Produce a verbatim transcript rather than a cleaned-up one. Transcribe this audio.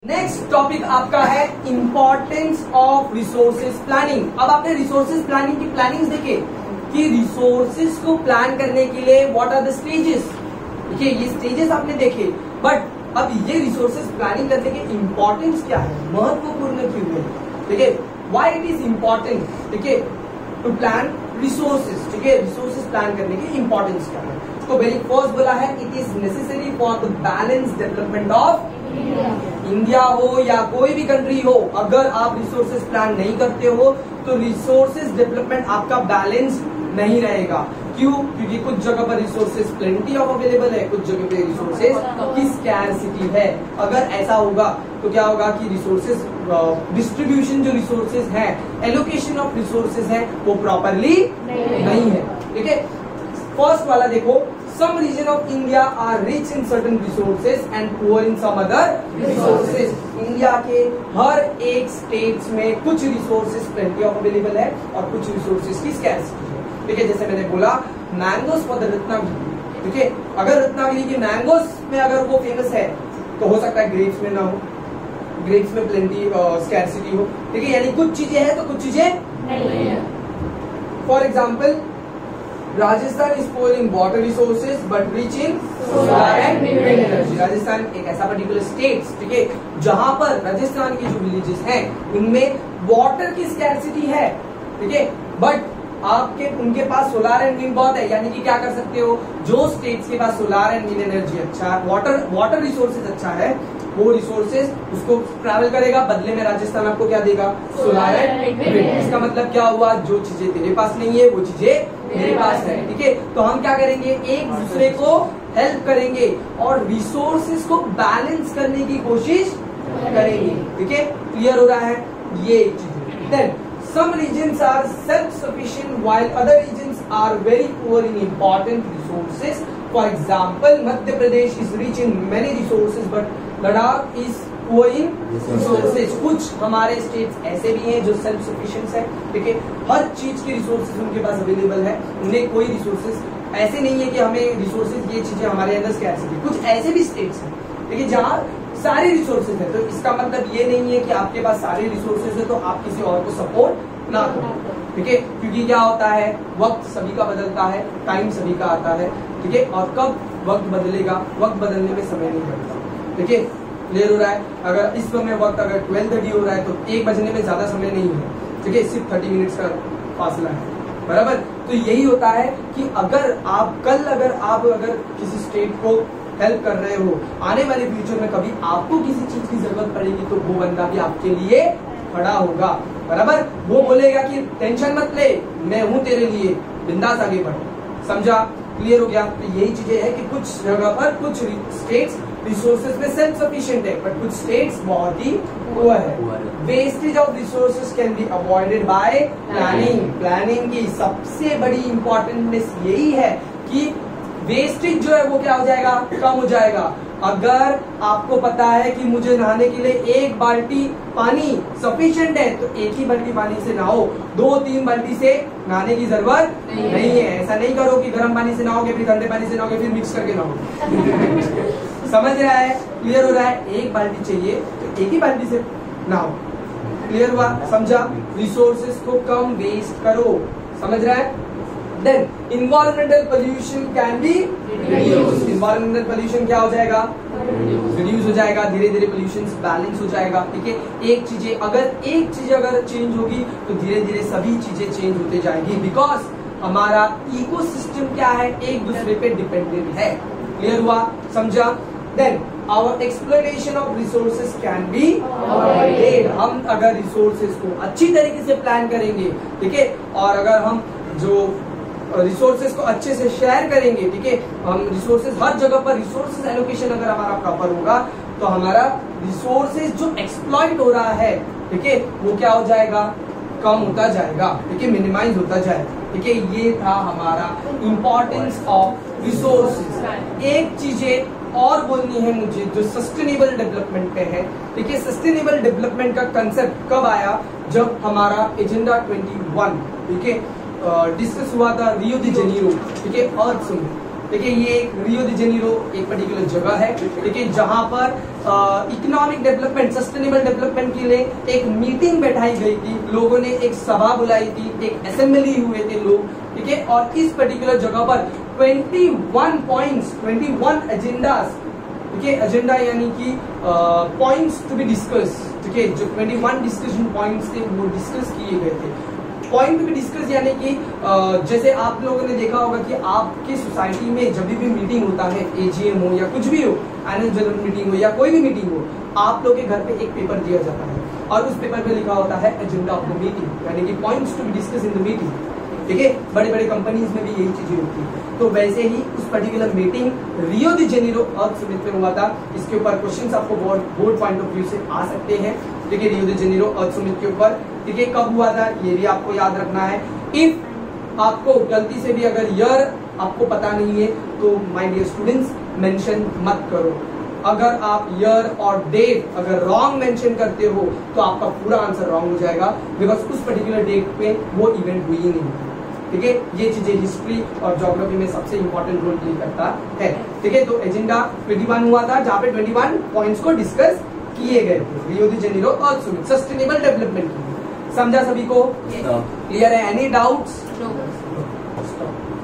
Next topic आपका है importance of resources planning. अब आपने रिसोर्सेज प्लानिंग की प्लानिंग्स देखे कि रिसोर्सेज को प्लान करने के लिए व्हाट आर द स्टेजेस। देखिए ये स्टेजेस आपने देखे, बट अब ये रिसोर्सेज प्लानिंग करने के इंपॉर्टेंस क्या है, महत्वपूर्ण क्यों है। देखिए व्हाई इट इज इम्पोर्टेंट, देखिए टू प्लान रिसोर्सेज। ठीक है, रिसोर्सेज प्लान करने की इंपॉर्टेंस क्या है। तो वेरी फर्स्ट बोला है it is necessary for the balance development of India हो या कोई भी कंट्री हो। अगर आप रिसोर्सेज प्लान नहीं करते हो तो रिसोर्सेज डेवलपमेंट आपका बैलेंस नहीं रहेगा। क्यों? क्योंकि कुछ जगह पर रिसोर्सेज प्लेंटी ऑफ अवेलेबल है, कुछ जगह पे रिसोर्सेज की स्कैरसिटी है। अगर ऐसा होगा तो क्या होगा कि रिसोर्सेज डिस्ट्रीब्यूशन जो रिसोर्सेज है, एलोकेशन ऑफ रिसोर्सेज है वो प्रॉपरली नहीं, नहीं है। ठीक है, फर्स्ट वाला देखो, some region of India are rich in certain resources and poor in some other resources। India के हर एक स्टेट्स में कुछ रिसोर्सेज प्लेंटी ऑफ अवेलेबल है और कुछ रिसोर्सेज की स्कैरसिटी है। ठीक है, जैसे मैंने बोला मैंगोस फॉर द रत्नागिरी। ठीक है, अगर रत्नागिरी की मैंगोस में अगर वो फेमस है तो हो सकता है ग्रेप्स में ना हो, ग्रेप्स में प्लेंटी स्कैरसिटी हो। ठीक है, यानी कुछ चीजें हैं तो कुछ चीजें नहीं है। For example Rajasthan is poor in water resources but rich in solar and wind energy. Rajasthan एक ऐसा पर्टिकुलर स्टेट, ठीक है, जहां पर राजस्थान की जो विलेजेस हैं उनमें वाटर की स्कैरसिटी है। ठीक है, बट आपके उनके पास सोलार एंड विंड बहुत है। यानी कि क्या कर सकते हो, जो स्टेट्स के पास सोलार एंड विंड एनर्जी अच्छा है, वाटर वाटर रिसोर्सेज अच्छा है, वो रिसोर्सेज उसको ट्रैवल करेगा, बदले में राजस्थान आपको क्या देगा, सोलार एंड विंड। इसका मतलब क्या हुआ, जो चीजें तेरे पास नहीं है वो चीजें मेरे पास है। ठीक है, तो हम क्या करेंगे, एक दूसरे को हेल्प करेंगे और रिसोर्सेज को बैलेंस करने की कोशिश करेंगे। ठीक है, क्लियर हो रहा है ये चीजें। Then some regions are self-sufficient while other regions are very poor in important resources. For example, Madhya Pradesh is rich in many resources but Ladakh is poor in resources. कुछ हमारे स्टेट्स ऐसे भी हैं जो सेल्फ सफिशिएंट है। ठीक है, हर चीज की रिसोर्सेज उनके पास अवेलेबल है, उन्हें कोई रिसोर्सेज ऐसे नहीं है कि हमें रिसोर्सेज ये चीजें हमारे अंदर स्कैरसिटी। कुछ ऐसे भी स्टेट्स हैं ठीक है जहाँ सारे रिसोर्सेज है। तो इसका मतलब ये नहीं है कि आपके पास सारे रिसोर्सेज है तो आप किसी और को सपोर्ट ना करो। ठीक है, क्योंकि क्या होता है, वक्त सभी का बदलता है, टाइम सभी का आता है। ठीक है, और कब वक्त बदलेगा, वक्त बदलने में समय नहीं लगता। ठीक है, क्लियर हो रहा है। अगर इस समय वक्त अगर ट्वेल्व थर्टी हो रहा है तो एक बजने में ज्यादा समय नहीं है। ठीक है, सिर्फ थर्टी मिनट्स का फासला है, बराबर। तो यही होता है कि अगर आप कल अगर आप अगर किसी स्टेट को हेल्प कर रहे हो, आने वाले फ्यूचर में कभी आपको किसी चीज की जरूरत पड़ेगी तो वो बंदा भी आपके लिए खड़ा होगा, बराबर। वो बोलेगा कि टेंशन मत ले, मैं हूं तेरे लिए, बिंदास आगे बढ़। समझा, क्लियर हो गया। तो यही चीजें है कि कुछ जगह पर कुछ स्टेट्स रिसोर्सेज में सेल्फ सफिशिएंट है बट कुछ स्टेट्स बहुत ही पुअर है। Wastage of resources can be avoided by planning. Planning की सबसे बड़ी इंपॉर्टेंटनेस यही है कि वेस्टेज जो है वो क्या हो जाएगा, कम हो जाएगा। अगर आपको पता है कि मुझे नहाने के लिए एक बाल्टी पानी सफिशिएंट है तो एक ही बाल्टी पानी से नहाओ, दो तीन बाल्टी से नहाने की जरूरत नहीं, नहीं है। ऐसा नहीं करो कि गर्म पानी से नहाओगे फिर ठंडे पानी से नहाओगे फिर मिक्स करके नहाओ। समझ रहा है, क्लियर हो रहा है। एक बाल्टी चाहिए तो एक ही बाल्टी से नहाओ। क्लियर हुआ, समझा। रिसोर्सेज को कम वेस्ट करो, समझ रहा है। Then environmental pollution can be reduced। environmental pollution क्या हो जाएगा, रिड्यूस हो जाएगा, धीरे धीरे पोल्यूशन बैलेंस हो जाएगा। ठीक है, एक चीजें अगर एक चीज अगर चेंज होगी तो धीरे धीरे सभी चीजें चेंज होते जाएंगी, बिकॉज हमारा इकोसिस्टम क्या है, एक दूसरे पे डिपेंडेंट है। क्लियर हुआ, समझा। Then our exploitation of resources can be avoided. हम अगर रिसोर्सेज को अच्छी तरीके से प्लान करेंगे, ठीक है, और अगर हम जो रिसोर्सेज को अच्छे से शेयर करेंगे, ठीक है, हम रिसोर्सेज हर जगह पर रिसोर्सेज एलोकेशन अगर हमारा प्रॉपर होगा तो हमारा रिसोर्सेज जो एक्सप्लॉइट हो रहा है, ठीक है, वो क्या हो जाएगा, कम होता जाएगा। ठीक है, मिनिमाइज होता जाएगा। ठीक है, ये था हमारा इंपॉर्टेंस ऑफ रिसोर्सेज। एक चीजें और बोलनी है मुझे जो सस्टेनेबल डेवलपमेंट पे है। ठीक है, सस्टेनेबल डेवलपमेंट का कंसेप्ट कब आया, जब हमारा एजेंडा ट्वेंटी वन ठीक है डिस्कस हुआ था रियो दी जेनीरो। ठीक है, अर्थ सुन, ठीक है, ये रियो दी जेनीरो एक पर्टिकुलर जगह है, ठीक है, जहां पर इकोनॉमिक डेवलपमेंट, सस्टेनेबल डेवलपमेंट के लिए एक मीटिंग बैठाई गई थी, लोगों ने एक सभा बुलाई थी, एक असेंबली हुए थे लोग, ठीक है। और इस पर्टिकुलर जगह पर इक्कीस पॉइंट्स, इक्कीस एजेंडास, ठीक है, एजेंडा यानी कि पॉइंट्स टू बी डिस्कस, ठीक है, जो इक्कीस डिस्कशन पॉइंट्स थे वो डिस्कस किए गए थे। पॉइंट भी डिस्कस यानी कि जैसे आप लोगों ने देखा होगा कि आपकी सोसाइटी में जब भी मीटिंग होता है, एजीएम हो या कुछ भी हो, एनुअल जनरल मीटिंग हो या कोई भी मीटिंग हो, आप लोग के घर पे एक पेपर दिया जाता है और उस पेपर पे लिखा होता है एजेंडा ऑफ द मीटिंग, यानी कि points to be discuss in the meeting, ठीक है। बड़े बड़े कंपनीज में भी यही चीजें होती है। तो वैसे ही उस particular meeting Rio de Janeiro earth summit में हुआ था। इसके ऊपर क्वेश्चंस आपको board board point of view से आ सकते हैं, ठीक है, Rio de Janeiro earth summit के ऊपर, ठीक है। कब हुआ था ये भी आपको याद रखना है। इफ आपको गलती से भी अगर ईयर आपको पता नहीं है तो माय डियर स्टूडेंट्स मेंशन मत करो। अगर आप ईयर और डेट अगर रॉन्ग मेंशन करते हो तो आपका पूरा आंसर रॉन्ग हो जाएगा, बिकॉज उस पर्टिकुलर डेट पे वो इवेंट हुई ही नहीं, ठीक है। ये चीजें हिस्ट्री और ज्योग्राफी में सबसे इंपॉर्टेंट रोल प्ले करता है, ठीक है। तो एजेंडा इक्कीस हुआ था जहां पे इक्कीस पॉइंट्स को डिस्कस किए गए थे Rio de Janeiro earth summit sustainable development की। समझा सभी को? क्लियर है? Any doubts?